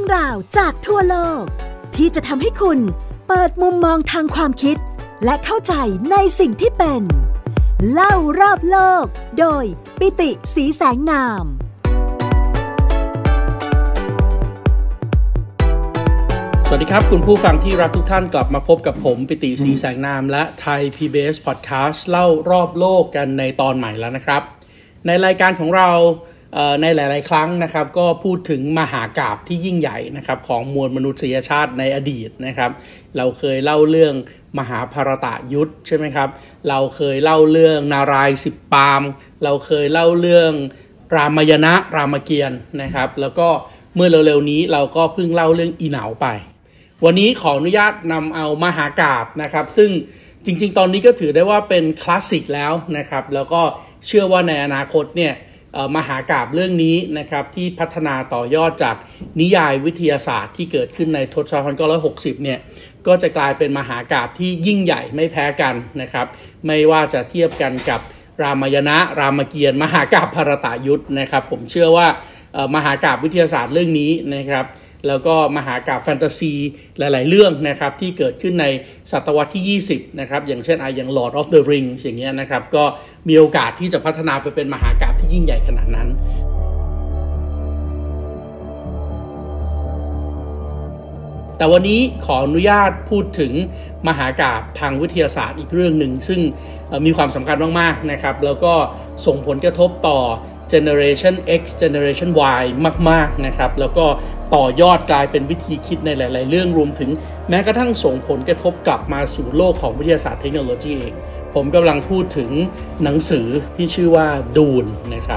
รื่องราวจากทั่วโลกที่จะทำให้คุณเปิดมุมมองทางความคิดและเข้าใจในสิ่งที่เป็นเล่ารอบโลกโดยปิติ ศรีแสงนามสวัสดีครับคุณผู้ฟังที่รักทุกท่านกลับมาพบกับผมปิติ ศรีแสงนามและไทย PBS Podcast เล่ารอบโลกกันในตอนใหม่แล้วนะครับในรายการของเราในหลายๆครั้งนะครับก็พูดถึงมหากาพย์ที่ยิ่งใหญ่นะครับของมวลมนุษยชาติในอดีตนะครับเราเคยเล่าเรื่องมหาภารตยุทธใช่ไหมครับเราเคยเล่าเรื่องนารายณ์10 ปางเราเคยเล่าเรื่องรามายณะรามเกียรติ์นะครับแล้วก็เมื่อเร็วๆนี้เราก็เพิ่งเล่าเรื่องอีเหนาไปวันนี้ขออนุญาตนำเอามหากาพย์นะครับซึ่งจริงๆตอนนี้ก็ถือได้ว่าเป็นคลาสสิกแล้วนะครับแล้วก็เชื่อว่าในอนาคตเนี่ยมหากาพย์เรื่องนี้นะครับที่พัฒนาต่อยอดจากนิยายวิทยาศาสตร์ที่เกิดขึ้นในทศวรรษ1960เนี่ยก็จะกลายเป็นมหากาพย์ที่ยิ่งใหญ่ไม่แพ้กันนะครับไม่ว่าจะเทียบกันกับรามายณะรามเกียรติ์มหากาพย์ภารตยุทธนะครับผมเชื่อว่ามหากาพย์วิทยาศาสตร์เรื่องนี้นะครับแล้วก็มหากาพย์แฟนตาซีหลายๆเรื่องนะครับที่เกิดขึ้นในศตวรรษที่20นะครับอย่างเช่นอย่าง Lord of the Rings อย่างเงี้ยนะครับก็มีโอกาสที่จะพัฒนาไปเป็นมหากาพย์ที่ยิ่งใหญ่ขนาดนั้นแต่วันนี้ขออนุญาตพูดถึงมหากาพย์ทางวิทยาศาสตร์อีกเรื่องหนึ่งซึ่งมีความสำคัญมากๆนะครับแล้วก็ส่งผลกระทบต่อGeneration X Generation Y มากๆนะครับแล้วก็ต่อยอดกลายเป็นวิธีคิดในหลายๆเรื่องรวมถึงแม้กระทั่งส่งผลกระทบกลับมาสู่โลกของวิทยาศาสตร์เทคโนโลยีเองผมกำลังพูดถึงหนังสือที่ชื่อว่าดูนนะครับ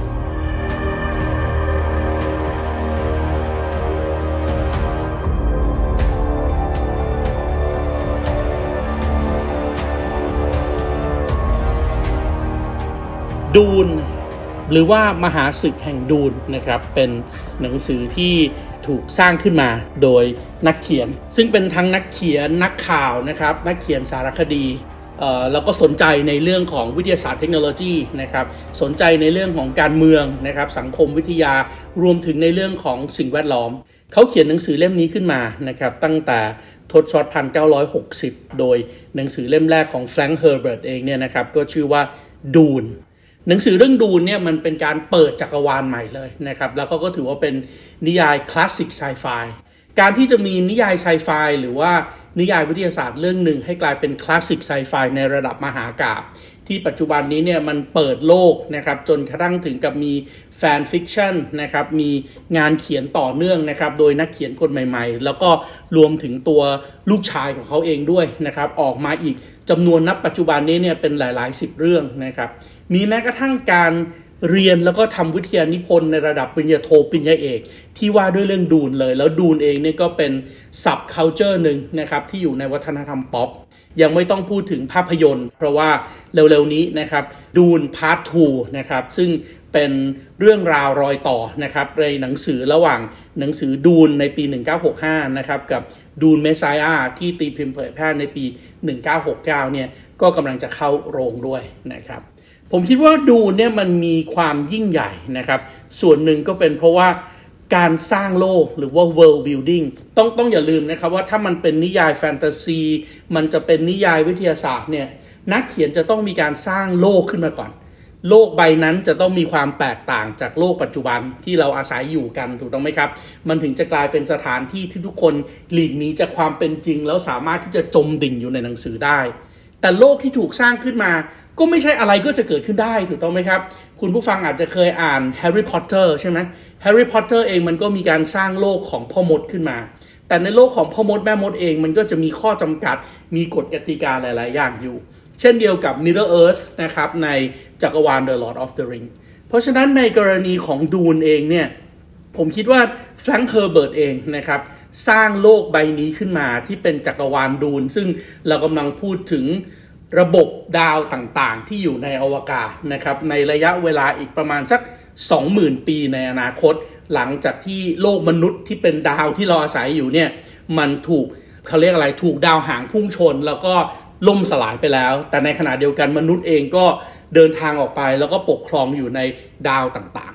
ดูนหรือว่ามหาศึกแห่งดูนนะครับเป็นหนังสือที่ถูกสร้างขึ้นมาโดยนักเขียนซึ่งเป็นทั้งนักเขียนนักข่าวนะครับนักเขียนสารคดีแล้วก็สนใจในเรื่องของวิทยาศาสตร์เทคโนโลยีนะครับสนใจในเรื่องของการเมืองนะครับสังคมวิทยารวมถึงในเรื่องของสิ่งแวดล้อมเขาเขียนหนังสือเล่มนี้ขึ้นมานะครับตั้งแต่ทศวรรษ1960โดยหนังสือเล่มแรกของแฟรงค์เฮอร์เบิร์ตเองเนี่ยนะครับก็ชื่อว่าดูนหนังสือเรื่องดูนเนี่ยมันเป็นการเปิดจักรวาลใหม่เลยนะครับแล้วก็ถือว่าเป็นนิยายคลาสสิกไซไฟการที่จะมีนิยายไซไฟหรือว่านิยายวิทยาศาสตร์เรื่องหนึ่งให้กลายเป็นคลาสสิกไซไฟในระดับมหากาพย์ที่ปัจจุบันนี้เนี่ยมันเปิดโลกนะครับจนกระทั่งถึงกับมีแฟนฟิกชันนะครับมีงานเขียนต่อเนื่องนะครับโดยนักเขียนคนใหม่ๆแล้วก็รวมถึงตัวลูกชายของเขาเองด้วยนะครับออกมาอีกจำนวนนับปัจจุบันนี้เนี่ยเป็นหลายๆ10 เรื่องนะครับมีแม้กระทั่งการเรียนแล้วก็ทำวิทยานิพนธ์ในระดับปริญญาโทปริญญาเอกที่ว่าด้วยเรื่องดูนเลยแล้วดูนเองเนี่ยก็เป็นซับคัลเจอร์หนึ่งนะครับที่อยู่ในวัฒนธรรมป๊อปยังไม่ต้องพูดถึงภาพยนตร์เพราะว่าเร็วๆนี้นะครับดูนพาร์ท 2นะครับซึ่งเป็นเรื่องราวรอยต่อนะครับในหนังสือระหว่างหนังสือดูนในปี1965นะครับกับดูนเมสไซอาที่ตีพิมพ์เผยแพร่ในปี1969เนี่ยก็กำลังจะเข้าโรงด้วยนะครับผมคิดว่าดูนเนี่ยมันมีความยิ่งใหญ่นะครับส่วนหนึ่งก็เป็นเพราะว่าการสร้างโลกหรือว่า world building ต้องอย่าลืมนะครับว่าถ้ามันเป็นนิยายแฟนตาซีมันจะเป็นนิยายวิทยาศาสตร์เนี่ยนักเขียนจะต้องมีการสร้างโลกขึ้นมาก่อนโลกใบนั้นจะต้องมีความแตกต่างจากโลกปัจจุบันที่เราอาศัยอยู่กันถูกต้องไหมครับมันถึงจะกลายเป็นสถานที่ที่ทุกคนหลีกหนีจากความเป็นจริงแล้วสามารถที่จะจมดิ่งอยู่ในหนังสือได้แต่โลกที่ถูกสร้างขึ้นมาก็ไม่ใช่อะไรก็จะเกิดขึ้นได้ถูกต้องไหมครับคุณผู้ฟังอาจจะเคยอ่านแฮร์รี่พอตเตอร์ใช่ไหมแฮร์รี่พอตเตอร์เองมันก็มีการสร้างโลกของพ่อมดขึ้นมาแต่ในโลกของพ่อมดแม่มดเองมันก็จะมีข้อจำกัดมีกฎกติกาหลายๆอย่างอยู่เช่นเดียวกับ Middle Earth นะครับในจักรวาล The Lord of the Ring เพราะฉะนั้นในกรณีของดูนเองเนี่ยผมคิดว่าแฟรงค์เฮอร์เบิร์ตเองนะครับสร้างโลกใบนี้ขึ้นมาที่เป็นจักรวาลดูนซึ่งเรากำลังพูดถึงระบบดาวต่างๆที่อยู่ในอวกาศนะครับในระยะเวลาอีกประมาณสัก 20,000 ปีในอนาคตหลังจากที่โลกมนุษย์ที่เป็นดาวที่เราอาศัยอยู่เนี่ยมันถูกเขาเรียกอะไรถูกดาวหางพุ่งชนแล้วก็ล่มสลายไปแล้วแต่ในขณะเดียวกันมนุษย์เองก็เดินทางออกไปแล้วก็ปกครองอยู่ในดาวต่างๆ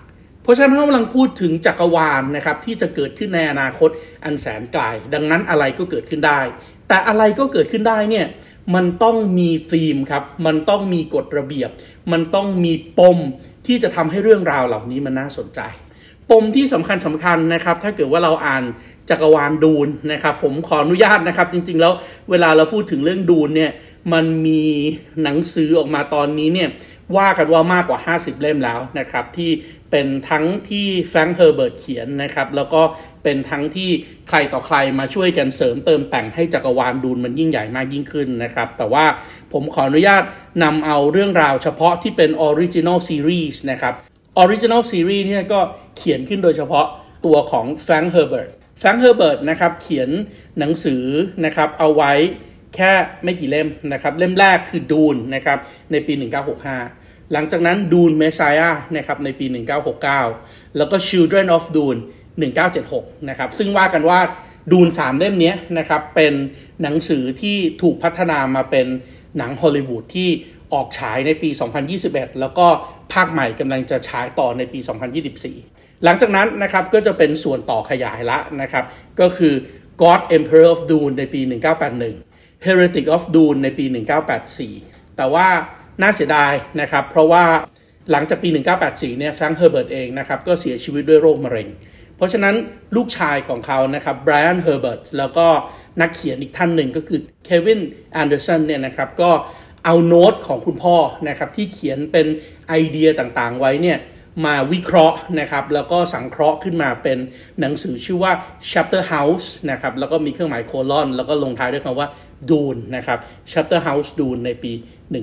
เพราะฉะนั้นเรากำลังพูดถึงจักรวาลนะครับที่จะเกิดขึ้นในอนาคตอันแสนไกลดังนั้นอะไรก็เกิดขึ้นได้แต่อะไรก็เกิดขึ้นได้เนี่ยมันต้องมีธีมครับมันต้องมีกฎระเบียบมันต้องมีปมที่จะทำให้เรื่องราวเหล่านี้มันน่าสนใจปมที่สำคัญนะครับถ้าเกิดว่าเราอ่านจักรวาลดูนนะครับผมขออนุญาตนะครับจริงๆแล้วเวลาเราพูดถึงเรื่องดูนเนี่ยมันมีหนังสือออกมาตอนนี้เนี่ยว่ากันว่ามากกว่า50เล่มแล้วนะครับที่เป็นทั้งที่แฟรงค์เฮอร์เบิร์ตเขียนนะครับแล้วก็เป็นทั้งที่ใครต่อใครมาช่วยกันเสริมเติมแต่งให้จักรวาลดูนมันยิ่งใหญ่มากยิ่งขึ้นนะครับแต่ว่าผมขออนุญาตนำเอาเรื่องราวเฉพาะที่เป็น Original Series นะครับ Original Series เนี่ยก็เขียนขึ้นโดยเฉพาะตัวของแฟรงค์เฮอร์เบิร์ตนะครับเขียนหนังสือนะครับเอาไว้แค่ไม่กี่เล่มนะครับเล่มแรกคือดูนนะครับในปี1965หลังจากนั้นดูนเมสไซอานะครับในปี1969แล้วก็ Children of Dune 1976นะครับซึ่งว่ากันว่าดูน3เล่มนี้นะครับเป็นหนังสือที่ถูกพัฒนามาเป็นหนังฮอลลีวูดที่ออกฉายในปี2021แล้วก็ภาคใหม่กำลังจะฉายต่อในปี2024หลังจากนั้นนะครับก็จะเป็นส่วนต่อขยายละนะครับก็คือ God Emperor of Dune ในปี1981 Heretic of Dune ในปี1984แต่ว่าน่าเสียดายนะครับเพราะว่าหลังจากปี1984เนี่ยแฟรงค์เฮอร์เบิร์ตเองนะครับก็เสียชีวิตด้วยโรคมะเร็งเพราะฉะนั้นลูกชายของเขานะครับไบรอันเฮอร์เบิร์ตแล้วก็นักเขียนอีกท่านหนึ่งก็คือเควินแอนเดอร์สันเนี่ยนะครับก็เอาโน้ตของคุณพ่อนะครับที่เขียนเป็นไอเดียต่างๆไว้เนี่ยมาวิเคราะห์นะครับแล้วก็สังเคราะห์ขึ้นมาเป็นหนังสือชื่อว่า Chapter House นะครับแล้วก็มีเครื่องหมายโคลอนแล้วก็ลงท้ายด้วยคำว่า Dune นะครับ Chapter House Dune ในปี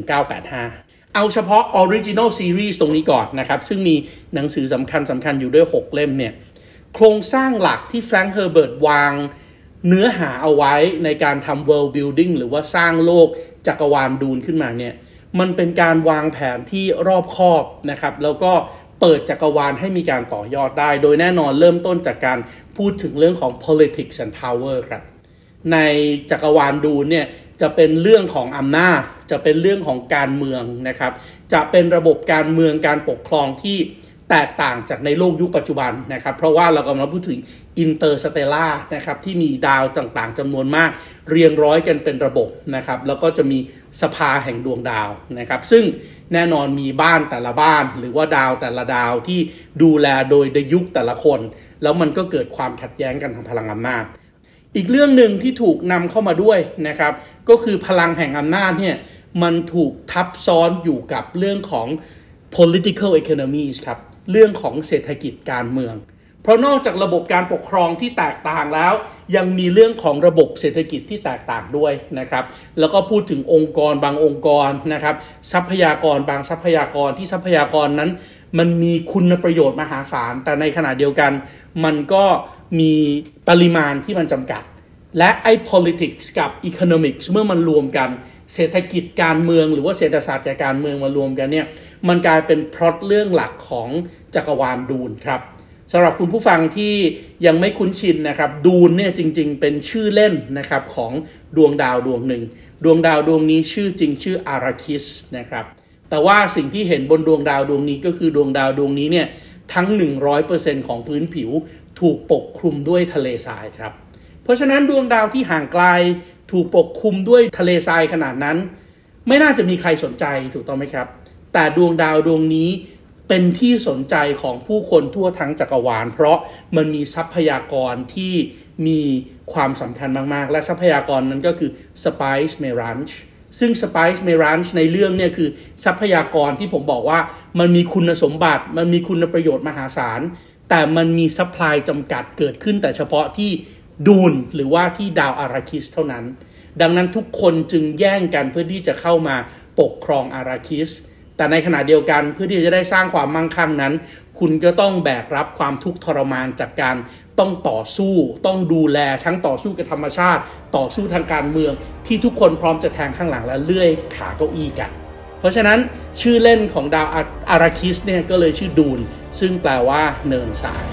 1985เอาเฉพาะ Original Series ตรงนี้ก่อนนะครับซึ่งมีหนังสือสำคัญอยู่ด้วย6เล่มเนี่ยโครงสร้างหลักที่แฟรงค์เฮอร์เบิร์ตวางเนื้อหาเอาไว้ในการทำ world building หรือว่าสร้างโลกจักรวาลดูนขึ้นมาเนี่ยมันเป็นการวางแผนที่รอบคอบนะครับแล้วก็เปิดจักรวาลให้มีการต่อยอดได้โดยแน่นอนเริ่มต้นจากการพูดถึงเรื่องของ politics and power ครับในจักรวาลดูนเนี่ยจะเป็นเรื่องของอำนาจจะเป็นเรื่องของการเมืองนะครับจะเป็นระบบการเมืองการปกครองที่แตกต่างจากในโลกยุคปัจจุบันนะครับเพราะว่าเรากำลังพูดถึงอินเตอร์สเตลล่านะครับที่มีดาวต่างๆจำนวนมากเรียงร้อยกันเป็นระบบนะครับแล้วก็จะมีสภาแห่งดวงดาวนะครับซึ่งแน่นอนมีบ้านแต่ละบ้านหรือว่าดาวแต่ละดาวที่ดูแลโดยในยุคแต่ละคนแล้วมันก็เกิดความขัดแย้งกันทางพลังอำนาจอีกเรื่องหนึ่งที่ถูกนำเข้ามาด้วยนะครับก็คือพลังแห่งอำนาจเนี่ยมันถูกทับซ้อนอยู่กับเรื่องของ political economies ครับเรื่องของเศรษฐกิจการเมืองเพราะนอกจากระบบการปกครองที่แตกต่างแล้วยังมีเรื่องของระบบเศรษฐกิจที่แตกต่างด้วยนะครับแล้วก็พูดถึงองค์กรบางองค์กรนะครับทรัพยากรบางทรัพยากรที่ทรัพยากรนั้นมันมีคุณประโยชน์มหาศาลแต่ในขณะเดียวกันมันก็มีปริมาณที่มันจำกัดและไอ้ politics กับ economics เมื่อมันรวมกันเศรษฐกิจการเมืองหรือว่าเศรษฐศาสตร์การเมืองมารวมกันเนี่ยมันกลายเป็นพล็อตเรื่องหลักของจักรวาลดูนครับสำหรับคุณผู้ฟังที่ยังไม่คุ้นชินนะครับดูนเนี่ยจริงๆเป็นชื่อเล่นนะครับของดวงดาวดวงหนึ่งดวงดาวดวงนี้ชื่อจริงชื่ออาราคิสนะครับแต่ว่าสิ่งที่เห็นบนดวงดาวดวงนี้ก็คือดวงดาวดวงนี้เนี่ยทั้ง 100% ของพื้นผิวถูกปกคลุมด้วยทะเลทรายครับเพราะฉะนั้นดวงดาวที่ห่างไกลถูกปกคลุมด้วยทะเลทรายขนาดนั้นไม่น่าจะมีใครสนใจถูกต้องไหมครับแต่ดวงดาวดวงนี้เป็นที่สนใจของผู้คนทั่วทั้งจักรวาลเพราะมันมีทรัพยากรที่มีความสำคัญมากๆและทรัพยากรนั้นก็คือ Spice Merange ซึ่ง Spice Merange ในเรื่องเนี่ยคือทรัพยากรที่ผมบอกว่ามันมีคุณสมบัติมันมีคุณประโยชน์มหาศาลแต่มันมีซัพพลายจำกัดเกิดขึ้นแต่เฉพาะที่ดูนหรือว่าที่ดาวอาราคิสเท่านั้นดังนั้นทุกคนจึงแย่งกันเพื่อที่จะเข้ามาปกครองอาราคิสแต่ในขณะเดียวกันเพื่อที่จะได้สร้างความมั่งคั่งนั้นคุณก็ต้องแบกรับความทุกข์ทรมานจากการต้องต่อสู้ต้องดูแลทั้งต่อสู้กับธรรมชาติต่อสู้ทางการเมืองที่ทุกคนพร้อมจะแทงข้างหลังและเลื่อยขาเก้าอี้กันเพราะฉะนั้นชื่อเล่นของดาวอาราคิสเนี่ยก็เลยชื่อดูนซึ่งแปลว่าเนินทราย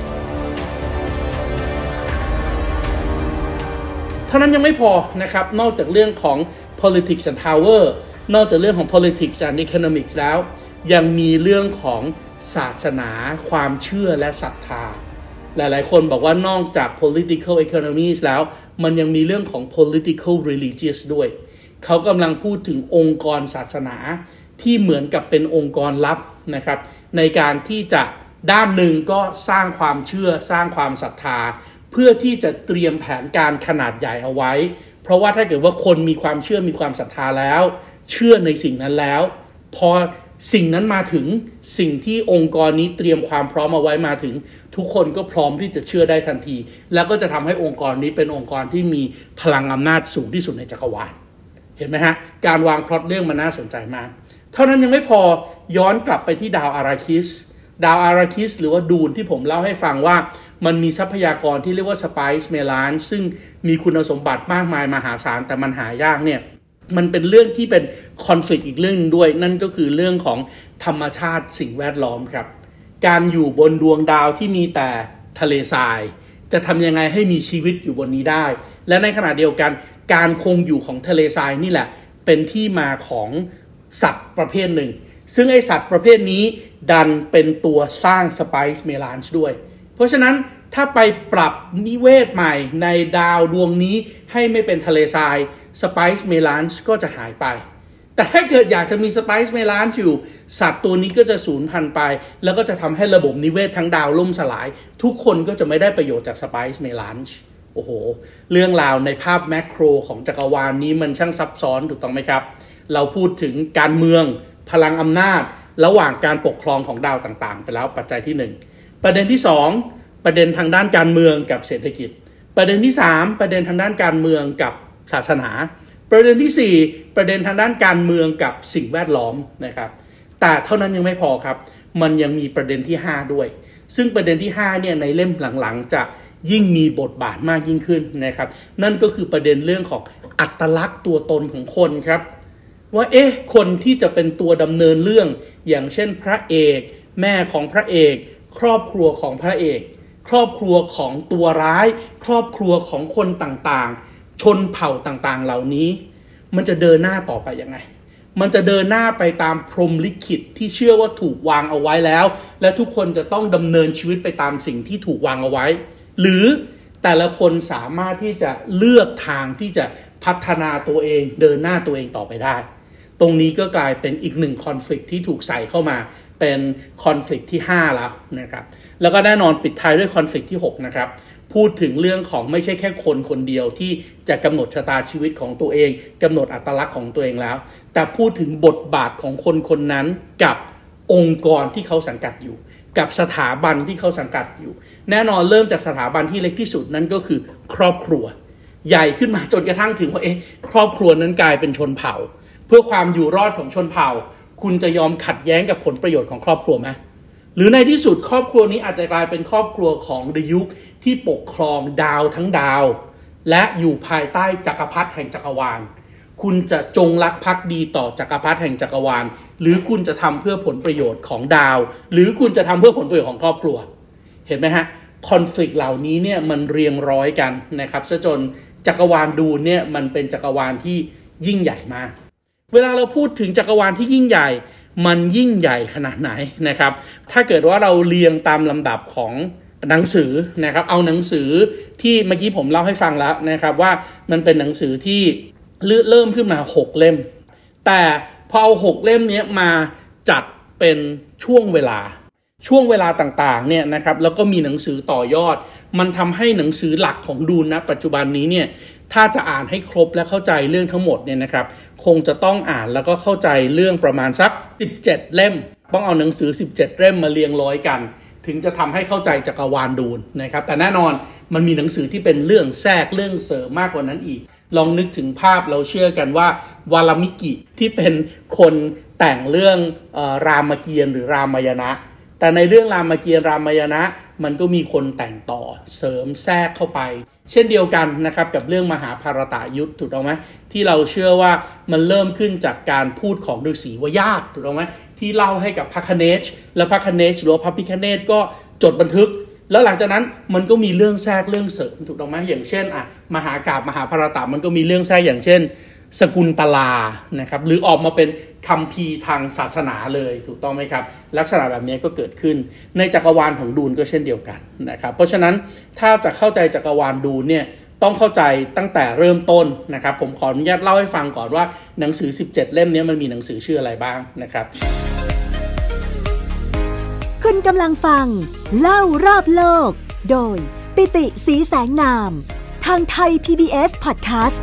เท่านั้นยังไม่พอนะครับนอกจากเรื่องของ politics and power นอกจากเรื่องของ politics and economics แล้วยังมีเรื่องของศาสนาความเชื่อและศรัทธาหลายๆคนบอกว่านอกจาก political economies แล้วมันยังมีเรื่องของ political religious ด้วยเขากำลังพูดถึงองค์กรศาสนาที่เหมือนกับเป็นองค์กรลับนะครับในการที่จะด้านหนึ่งก็สร้างความเชื่อสร้างความศรัทธาเพื่อที่จะเตรียมแผนการขนาดใหญ่เอาไว้เพราะว่าถ้าเกิดว่าคนมีความเชื่อมีความศรัทธาแล้วเชื่อในสิ่งนั้นแล้วพอสิ่งนั้นมาถึงสิ่งที่องค์กรนี้เตรียมความพร้อมเอาไว้มาถึงทุกคนก็พร้อมที่จะเชื่อได้ทันทีแล้วก็จะทำให้องค์กรนี้เป็นองค์กรที่มีพลังอำนาจสูงที่สุดในจักรวาลเห็นไหมฮะการวางพล็อตเรื่องมันน่าสนใจมากเท่านั้นยังไม่พอย้อนกลับไปที่ดาวอาราคิสหรือว่าดูนที่ผมเล่าให้ฟังว่ามันมีทรัพยากรที่เรียกว่าสไปซ์เมลานซึ่งมีคุณสมบัติมากมายมหาศาลแต่มันหายากเนี่ยมันเป็นเรื่องที่เป็นคอนฟลิกต์อีกเรื่องนึงด้วยนั่นก็คือเรื่องของธรรมชาติสิ่งแวดล้อมครับการอยู่บนดวงดาวที่มีแต่ทะเลทรายจะทำยังไงให้มีชีวิตอยู่บนนี้ได้และในขณะเดียวกันการคงอยู่ของทะเลทรายนี่แหละเป็นที่มาของสัตว์ประเภทหนึ่งซึ่งไอสัตว์ประเภทนี้ดันเป็นตัวสร้างสไปซ์เมลานซ์ด้วยเพราะฉะนั้นถ้าไปปรับนิเวศใหม่ในดาวดวงนี้ให้ไม่เป็นทะเลทรายสไปซ์เมลานซ์ก็จะหายไปแต่ถ้าเกิดอยากจะมีสไปซ์เมลานซ์อยู่สัตว์ตัวนี้ก็จะสูญพันธุ์ไปแล้วก็จะทำให้ระบบนิเวศทั้งดาวล่มสลายทุกคนก็จะไม่ได้ประโยชน์จากสไปซ์เมลานซ์โอ้โหเรื่องราวในภาพแมคโครของจักรวาลนี้มันช่างซับซ้อนถูกต้องไหมครับเราพูดถึงการเมืองพลังอำนาจระหว่างการปกครองของดาวต่างๆไปแล้วปัจจัยที่1ประเด็นที่2ประเด็นทางด้านการเมืองกับเศรษฐกิจประเด็นที่3ประเด็นทางด้านการเมืองกับศาสนาประเด็นที่4ประเด็นทางด้านการเมืองกับสิ่งแวดล้อมนะครับแต่เท่านั้นยังไม่พอครับมันยังมีประเด็นที่5ด้วยซึ่งประเด็นที่5เนี่ยในเล่มหลังๆจะยิ่งมีบทบาทมากยิ่งขึ้นนะครับนั่นก็คือประเด็นเรื่องของอัตลักษณ์ตัวตนของคนครับว่าคนที่จะเป็นตัวดำเนินเรื่องอย่างเช่นพระเอกแม่ของพระเอกครอบครัวของพระเอกครอบครัวของตัวร้ายครอบครัวของคนต่างๆชนเผ่าต่างๆเหล่านี้มันจะเดินหน้าต่อไปยังไงมันจะเดินหน้าไปตามพรหมลิขิตที่เชื่อว่าถูกวางเอาไว้แล้วและทุกคนจะต้องดำเนินชีวิตไปตามสิ่งที่ถูกวางเอาไว้หรือแต่ละคนสามารถที่จะเลือกทางที่จะพัฒนาตัวเองเดินหน้าตัวเองต่อไปได้ตรงนี้ก็กลายเป็นอีกหนึ่งคอนฟลิกต์ที่ถูกใส่เข้ามาเป็นคอนฟลิกต์ที่5แล้วนะครับแล้วก็แน่นอนปิดท้ายด้วยคอนฟลิกต์ที่6นะครับพูดถึงเรื่องของไม่ใช่แค่คนคนเดียวที่จะกำหนดชะตาชีวิตของตัวเองกำหนดอัตลักษณ์ของตัวเองแล้วแต่พูดถึงบทบาทของคนคนนั้นกับองค์กรที่เขาสังกัดอยู่กับสถาบันที่เขาสังกัดอยู่แน่นอนเริ่มจากสถาบันที่เล็กที่สุดนั่นก็คือครอบครัวใหญ่ขึ้นมาจนกระทั่งถึงว่าครอบครัวนั้นกลายเป็นชนเผ่าเพื่อความอยู่รอดของชนเผ่าคุณจะยอมขัดแย้งกับผลประโยชน์ของครอบครัวไหมหรือในที่สุดครอบครัวนี้อาจจะกลายเป็นครอบครัวของดยุคที่ปกครองดาวทั้งดาวและอยู่ภายใต้จักรพรรดิแห่งจักรวาลคุณจะจงรักภักดีต่อจักรพรรดิแห่งจักรวาลหรือคุณจะทำเพื่อผลประโยชน์ของดาวหรือคุณจะทำเพื่อผลประโยชน์ของครอบครัวเห็นไหมฮะคอนฟลิกต์เหล่านี้เนี่ยมันเรียงร้อยกันนะครับซะจนจักรวาลดูเนี่ยมันเป็นจักรวาลที่ยิ่งใหญ่มากเวลาเราพูดถึงจักรวาลที่ยิ่งใหญ่มันยิ่งใหญ่ขนาดไหนนะครับถ้าเกิดว่าเราเรียงตามลำดับของหนังสือนะครับเอาหนังสือที่เมื่อกี้ผมเล่าให้ฟังแล้วนะครับว่ามันเป็นหนังสือที่เริ่มขึ้นมา6เล่มแต่พอเอา6เล่มนี้มาจัดเป็นช่วงเวลาต่างๆเนี่ยนะครับแล้วก็มีหนังสือต่อยอดมันทำให้หนังสือหลักของดูนนะปัจจุบันนี้เนี่ยถ้าจะอ่านให้ครบและเข้าใจเรื่องทั้งหมดเนี่ยนะครับคงจะต้องอ่านแล้วก็เข้าใจเรื่องประมาณสัก17เล่มต้องเอาหนังสือ17เล่มมาเรียงร้อยกันถึงจะทำให้เข้าใจจักรวาลดูนนะครับแต่แน่นอนมันมีหนังสือที่เป็นเรื่องแทรกเรื่องเสริมมากกว่านั้นอีกลองนึกถึงภาพเราเชื่อกันว่าวาลมิกิที่เป็นคนแต่งเรื่องรามเกียรติ์หรือรามายณะแต่ในเรื่องรามเกียรติ์รามายณะมันก็มีคนแต่งต่อเสริมแทรกเข้าไปเช่นเดียวกันนะครับกับเรื่องมหาภารตายุทธถูกต้องไหมที่เราเชื่อว่ามันเริ่มขึ้นจากการพูดของฤาษีวยาตถูกต้องไหมที่เล่าให้กับพระคเนศและพระคเนศหรือพระพิฆเนศก็จดบันทึกแล้วหลังจากนั้นมันก็มีเรื่องแทรกเรื่องเสริมถูกต้องไหมอย่างเช่นมหากาพย์มหาภารตะมันก็มีเรื่องแทรกอย่างเช่นสกุลตลานะครับหรือออกมาเป็นคัมภีร์ทางศาสนาเลยถูกต้องไหมครับลักษณะแบบนี้ก็เกิดขึ้นในจักรวาลของดูนก็เช่นเดียวกันนะครับเพราะฉะนั้นถ้าจะเข้าใจจักรวาลดูนเนี่ยต้องเข้าใจตั้งแต่เริ่มต้นนะครับผมขออนุญาตเล่าให้ฟังก่อนว่าหนังสือ17เล่มนี้มันมีหนังสือชื่ออะไรบ้างนะครับคุณกำลังฟังเล่ารอบโลกโดยปิติศรีแสงนามทางไทย PBS Podcast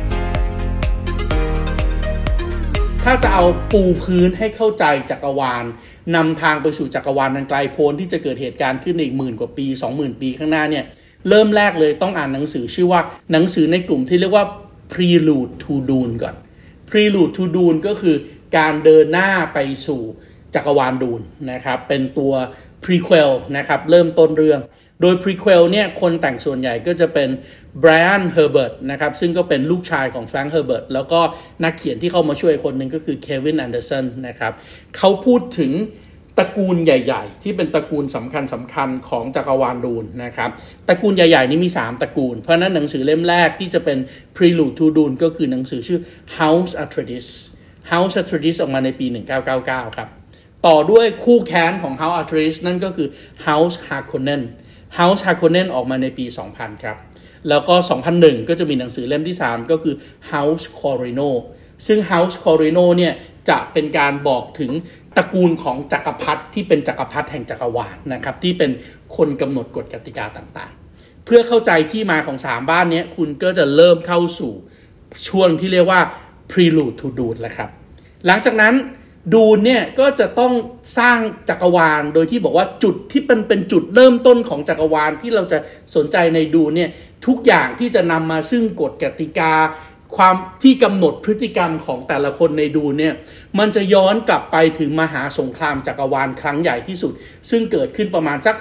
ถ้าจะเอาปูพื้นให้เข้าใจจักรวาลนำทางไปสู่จักรวาลอันไกลโพ้นที่จะเกิดเหตุการณ์ขึ้นอีก10,000 กว่าปี 20,000 ปีข้างหน้าเนี่ยเริ่มแรกเลยต้องอ่านหนังสือชื่อว่าหนังสือในกลุ่มที่เรียกว่า Prelude to Dune ก่อน Prelude to Dune ก็คือการเดินหน้าไปสู่จักรวาลดูนนะครับเป็นตัว Prequel นะครับเริ่มต้นเรื่องโดย Prequel เนี่ยคนแต่งส่วนใหญ่ก็จะเป็น Brian Herbert นะครับซึ่งก็เป็นลูกชายของ Frank Herbert แล้วก็นักเขียนที่เข้ามาช่วยคนหนึ่งก็คือ Kevin Anderson นะครับเขาพูดถึงตระกูลใหญ่ๆที่เป็นตระกูลสำคัญของจักรวาลดูนนะครับตระกูลใหญ่ๆนี้มี3ตระกูลเพราะนั้นหนังสือเล่มแรกที่จะเป็น Prelude to Dune ก็คือหนังสือชื่อ House Atreides House Atreides ออกมาในปี 1999 ครับต่อด้วยคู่แค้นของ House Atreides นั่นก็คือ House Harkonnen House Harkonnen ออกมาในปี 2000 ครับแล้วก็ 2001 ก็จะมีหนังสือเล่มที่3ก็คือ House Corrino ซึ่ง House Corrino เนี่ยจะเป็นการบอกถึงตระกูลของจักรพรรดิที่เป็นจักรพรรดิแห่งจักรวาลนะครับที่เป็นคนกำหนดกฎกติกาต่างๆเพื่อเข้าใจที่มาของ3บ้านนี้คุณก็จะเริ่มเข้าสู่ช่วงที่เรียกว่า Prelude to Dune แล้วครับหลังจากนั้นดูนเนี่ยก็จะต้องสร้างจักรวาลโดยที่บอกว่าจุดที่เป็นจุดเริ่มต้นของจักรวาลที่เราจะสนใจในดูนเนี่ยทุกอย่างที่จะนำมาซึ่งกฎกติกาความที่กำหนดพฤติกรรมของแต่ละคนในดูนเนี่ยมันจะย้อนกลับไปถึงมหาสงครามจักรวาลครั้งใหญ่ที่สุดซึ่งเกิดขึ้นประมาณสัก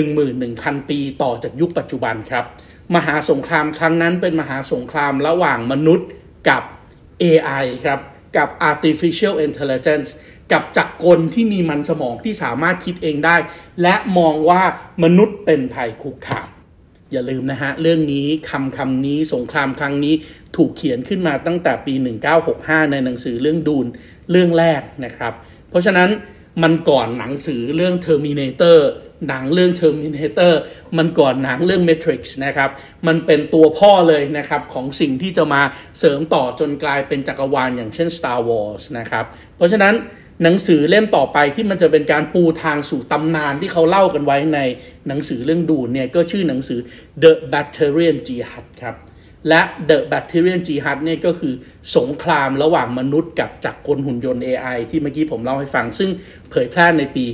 11,000 ปีต่อจากยุคปัจจุบันครับมหาสงครามครั้งนั้นเป็นมหาสงครามระหว่างมนุษย์กับ AI ครับกับ artificial intelligence กับจักรกลที่มีมันสมองที่สามารถคิดเองได้และมองว่ามนุษย์เป็นภัยคุกคามอย่าลืมนะฮะเรื่องนี้คำนี้สงครามครั้งนี้ถูกเขียนขึ้นมาตั้งแต่ปี 1965 ในหนังสือเรื่องดูนเรื่องแรกนะครับเพราะฉะนั้นมันก่อนหนังสือเรื่อง Terminator หนังเรื่อง Terminator มันก่อนหนังเรื่อง Matrix นะครับมันเป็นตัวพ่อเลยนะครับของสิ่งที่จะมาเสริมต่อจนกลายเป็นจักรวาลอย่างเช่น Star Wars นะครับเพราะฉะนั้นหนังสือเล่มต่อไปที่มันจะเป็นการปูทางสู่ตำนานที่เขาเล่ากันไว้ในหนังสือเรื่องดูนเนี่ยก็ชื่อหนังสือ The Bacterian Jihad ครับและ The Bacterian Jihad เนี่ยก็คือสงครามระหว่างมนุษย์กับจักรกลหุ่นยนต์ AI ที่เมื่อกี้ผมเล่าให้ฟังซึ่งเผยแพร่ในปี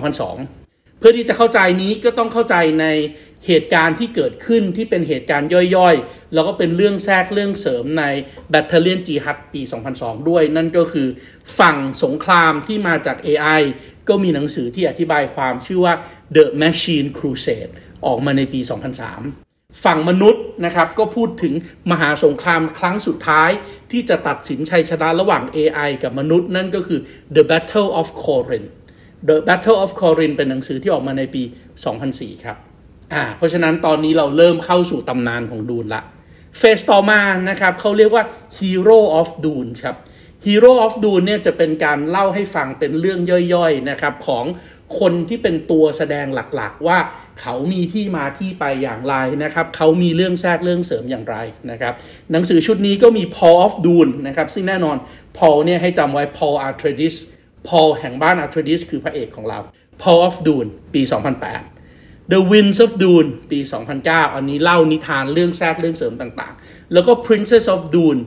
2002 เพื่อที่จะเข้าใจนี้ก็ต้องเข้าใจในเหตุการณ์ที่เกิดขึ้นที่เป็นเหตุการณ์ย่อยๆแล้วก็เป็นเรื่องแทรกเรื่องเสริมใน Bacterian Jihad ปี 2002 ด้วยนั่นก็คือฝั่งสงครามที่มาจาก AI ก็มีหนังสือที่อธิบายความชื่อว่า The Machine Crusade ออกมาในปี 2003 ฝั่งมนุษย์นะครับก็พูดถึงมหาสงครามครั้งสุดท้ายที่จะตัดสินชัยชนะระหว่าง AI กับมนุษย์นั่นก็คือ The Battle of Corinth The Battle of Corinth เป็นหนังสือที่ออกมาในปี 2004 ครับเพราะฉะนั้นตอนนี้เราเริ่มเข้าสู่ตำนานของดูนละเฟสต่อมานะครับเขาเรียกว่า Hero of Dune ครับ Hero of Dune เนี่ยจะเป็นการเล่าให้ฟังเป็นเรื่องย่อยๆนะครับของคนที่เป็นตัวแสดงหลักๆว่าเขามีที่มาที่ไปอย่างไรนะครับเขามีเรื่องแทรกเรื่องเสริมอย่างไรนะครับหนังสือชุดนี้ก็มี Paul of Dune นะครับซึ่งแน่นอน Paul เนี่ยให้จำไว้ Paul Atreides Paul แห่งบ้าน Atreides คือพระเอกของเรา Paul of Dune ปี 2008 The Winds of Dune ปี 2009 อันนี้เล่านิทานเรื่องแทรกเรื่องเสริมต่างๆแล้วก็ Princess of Dune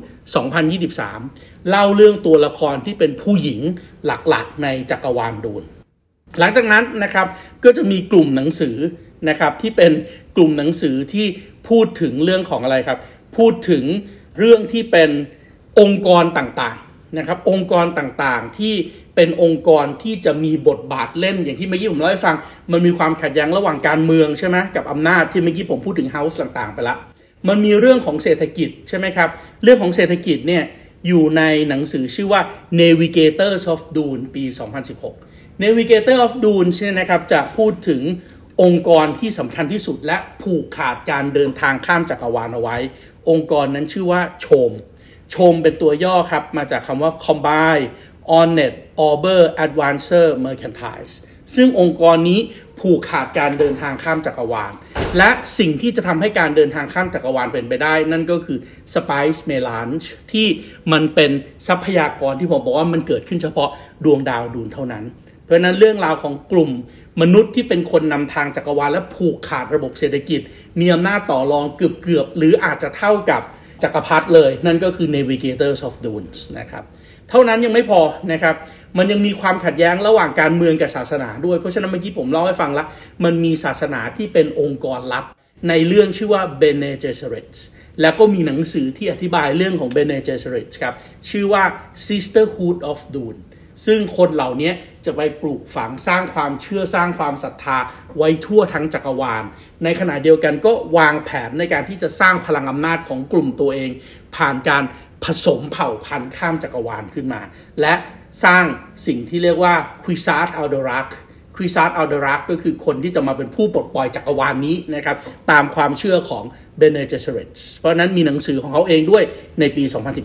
2023 เล่าเรื่องตัวละครที่เป็นผู้หญิงหลักๆในจักรวาลดูนหลังจากนั้นนะครับก็จะมีกลุ่มหนังสือนะครับที่เป็นกลุ่มหนังสือที่พูดถึงเรื่องของอะไรครับพูดถึงเรื่องที่เป็นองค์กรต่างๆนะครับองค์กรต่างๆที่เป็นองค์กรที่จะมีบทบาทเล่นอย่างที่เมื่อกี้ผมเล่าให้ฟังมันมีความขัดแย้งระหว่างการเมืองใช่ไหมกับอำนาจที่เมื่อกี้ผมพูดถึงเฮาส์ต่างๆไปละมันมีเรื่องของเศรษฐกิจใช่ไหมครับเรื่องของเศรษฐกิจเนี่ยอยู่ในหนังสือชื่อว่า Navigators of Dune ปี 2016 Navigator of Dune เนี่ยนะครับจะพูดถึงองค์กรที่สำคัญที่สุดและผูกขาดการเดินทางข้ามจักรวาลเอาไว้องค์กรนั้นชื่อว่าโชชมเป็นตัวย่อครับมาจากคำว่า Combined On-Net Orbit Advancer Mercantile ซึ่งองค์กรนี้ผูกขาดการเดินทางข้ามจักรวาลและสิ่งที่จะทำให้การเดินทางข้ามจักรวาลเป็นไปได้นั่นก็คือ Spice Melange ที่มันเป็นทรัพยากรที่ผมบอกว่ามันเกิดขึ้นเฉพาะดวงดาวดูนเท่านั้นเพราะฉะนั้นเรื่องราวของกลุ่มมนุษย์ที่เป็นคนนำทางจักรวาลและผูกขาดระบบเศรษฐกิจมีอำนาจต่อรองเกือบหรืออาจจะเท่ากับจักรพรรดิเลยนั่นก็คือ Navigators of Dunes นะครับเท่านั้นยังไม่พอนะครับมันยังมีความขัดแย้งระหว่างการเมืองกับศาสนาด้วยเพราะฉะนั้นเมื่อกี้ผมเล่าให้ฟังแล้วมันมีศาสนาที่เป็นองค์กรลับในเรื่องชื่อว่า Bene Gesserit แล้วก็มีหนังสือที่อธิบายเรื่องของ Bene Gesserit ครับชื่อว่า Sisterhood of Dune ซึ่งคนเหล่านี้จะไปปลูกฝังสร้างความเชื่อสร้างความศรัทธาไว้ทั่วทั้งจักรวาลในขณะเดียวกันก็วางแผนในการที่จะสร้างพลังอำนาจของกลุ่มตัวเองผ่านการผสมเผ่าพันธุ์ข้ามจักรวาลขึ้นมาและสร้างสิ่งที่เรียกว่า Kwisatz Haderach Kwisatz Haderach ก็คือคนที่จะมาเป็นผู้ปลดปล่อยจักรวาลนี้นะครับตามความเชื่อของ Bene Gesserit เพราะนั้นมีหนังสือของเขาเองด้วยในปี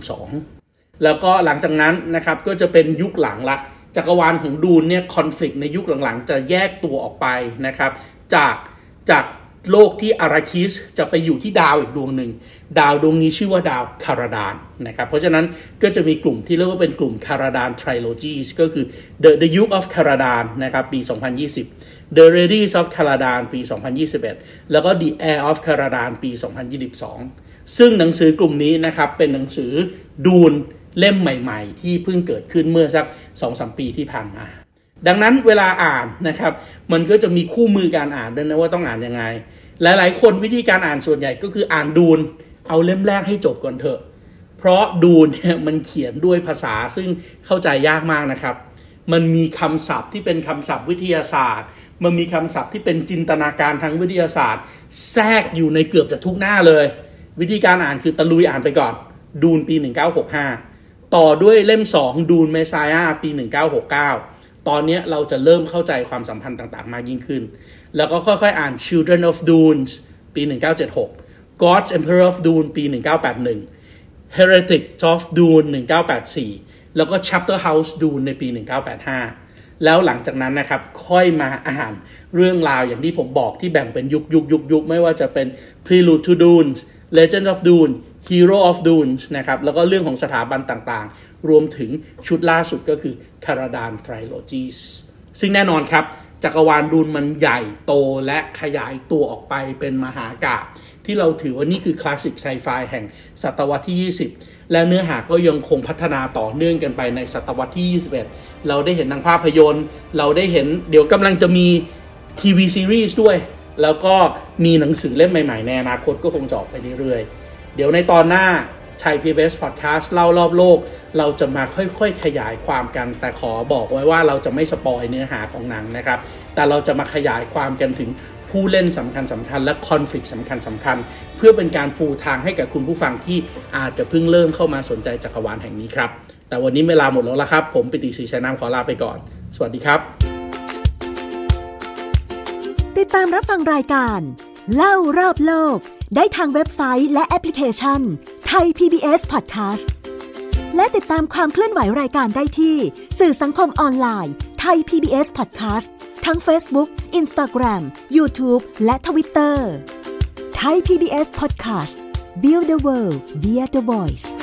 2012 แล้วก็หลังจากนั้นนะครับก็จะเป็นยุคหลังละจักรวาลของดูนเนี่ยคอนฟลิกต์ในยุคหลังๆจะแยกตัวออกไปนะครับจากโลกที่อาราคิสจะไปอยู่ที่ดาวอีกดวงหนึ่งดาวดวงนี้ชื่อว่าดาวคาราดานนะครับเพราะฉะนั้นก็จะมีกลุ่มที่เรียกว่าเป็นกลุ่มคาราดาน Trilogies ก็คือ The Youth of Caradan นะครับปี 2020 The Ladies of Caradan ปี 2021 แล้วก็ The Heir of Caradan ปี 2022 ซึ่งหนังสือกลุ่มนี้นะครับเป็นหนังสือดูนเล่มใหม่ๆที่เพิ่งเกิดขึ้นเมื่อสัก 2-3 ปีที่ผ่านมาดังนั้นเวลาอ่านนะครับมันก็จะมีคู่มือการอ่านด้วยนะว่าต้องอ่านยังไงหลายๆคนวิธีการอ่านส่วนใหญ่ก็คืออ่านดูนเอาเล่มแรกให้จบก่อนเถอะเพราะดูนเนี่ยมันเขียนด้วยภาษาซึ่งเข้าใจยากมากนะครับมันมีคำศัพท์ที่เป็นคำศัพท์วิทยาศาสตร์มันมีคำศัพท์ที่เป็นจินตนาการทางวิทยาศาสตร์แทรกอยู่ในเกือบจะทุกหน้าเลยวิธีการอ่านคือตะลุยอ่านไปก่อนดูนปี 1965ต่อด้วยเล่ม2ดูนเมสายาปี 1969ตอนนี้เราจะเริ่มเข้าใจความสัมพันธ์ต่างๆมากยิ่งขึ้นแล้วก็ค่อยๆอ่าน Children of Dune ปี 1976 God's Emperor of Dune ปี 1981 Heretic of Dune 1984 แล้วก็ Chapter House Dune ในปี 1985 แล้วหลังจากนั้นนะครับค่อยมาอ่านเรื่องราวอย่างที่ผมบอกที่แบ่งเป็นยุคไม่ว่าจะเป็น Prelude to Dune Legend of Dune Hero of Dune นะครับแล้วก็เรื่องของสถาบันต่างๆรวมถึงชุดล่าสุดก็คือ Caradan Trilogies ซึ่งแน่นอนครับจักรวาลดูนมันใหญ่โตและขยายตัวออกไปเป็นมหากาพย์ที่เราถือว่านี่คือคลาสสิกไซไฟแห่งศตวรรษที่ 20และเนื้อหาก็ยังคงพัฒนาต่อเนื่องกันไปในศตวรรษที่ 21เราได้เห็นทางภาพยนตร์เราได้เห็นเดี๋ยวกำลังจะมีทีวีซีรีส์ด้วยแล้วก็มีหนังสือเล่มใหม่ๆในอนาคตก็คงจะออกไปเรื่อยๆเดี๋ยวในตอนหน้าชัย PBS Podcast เล่ารอบโลกเราจะมาค่อยๆขยายความกันแต่ขอบอกไว้ว่าเราจะไม่สปอยเนื้อหาของหนังนะครับแต่เราจะมาขยายความกันถึงผู้เล่นสำคัญและคอนฟลิกต์สำคัญเพื่อเป็นการปูทางให้กับคุณผู้ฟังที่อาจจะเพิ่งเริ่มเข้ามาสนใจจักรวาลแห่งนี้ครับแต่วันนี้เวลาหมดแล้วละครับผมปิติ ศรีชัยนามขอลาไปก่อนสวัสดีครับติดตามรับฟังรายการเล่ารอบโลกได้ทางเว็บไซต์และแอปพลิเคชัน Thai PBS Podcast และติดตามความเคลื่อนไหวรายการได้ที่สื่อสังคมออนไลน์ Thai PBS Podcast ทั้ง Facebook, Instagram, YouTube และ Twitter Thai PBS Podcast View the world via the voice